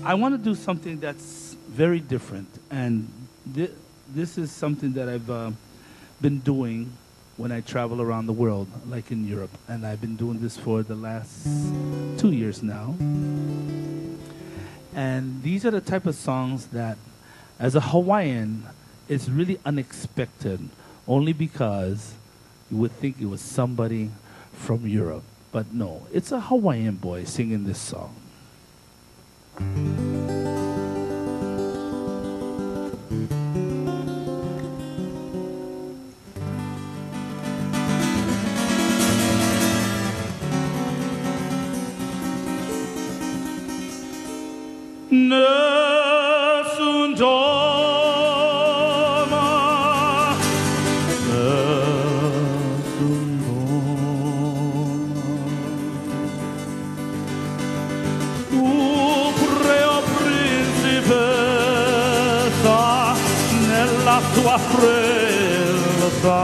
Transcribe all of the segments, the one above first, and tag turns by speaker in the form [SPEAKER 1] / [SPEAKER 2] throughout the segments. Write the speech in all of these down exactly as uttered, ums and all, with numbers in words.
[SPEAKER 1] I want to do something that's very different, and th this is something that I've uh, been doing when I travel around the world, like in Europe, and I've been doing this for the last two years now. And these are the type of songs that, as a Hawaiian, it's really unexpected, only because you would think it was somebody from Europe. But no, it's a Hawaiian boy singing this song.
[SPEAKER 2] Nessun Dorma, Nessun Dorma. Tu preo principessa nella tua fretta.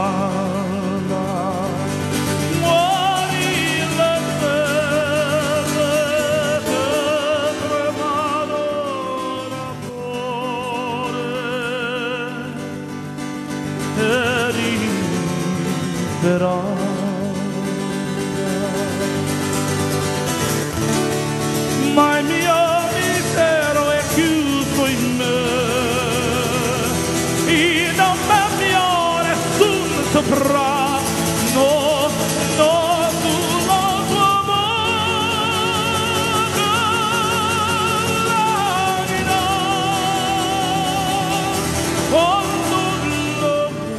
[SPEAKER 2] Ma il mio mistero è chiuso in me, e non mi ho nessun soprano, no, solo tuo amore, l'anima, con nulla.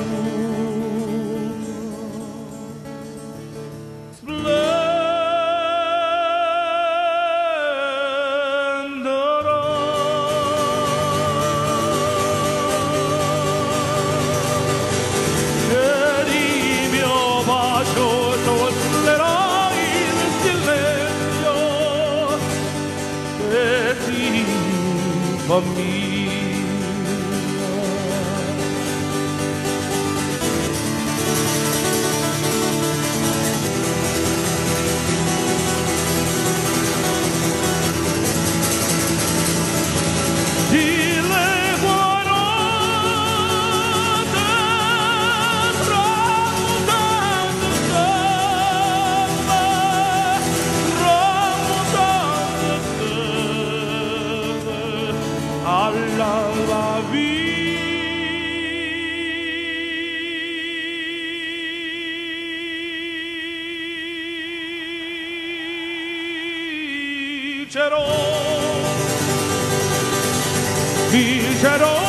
[SPEAKER 2] For me, alla la vincerò, vincerò.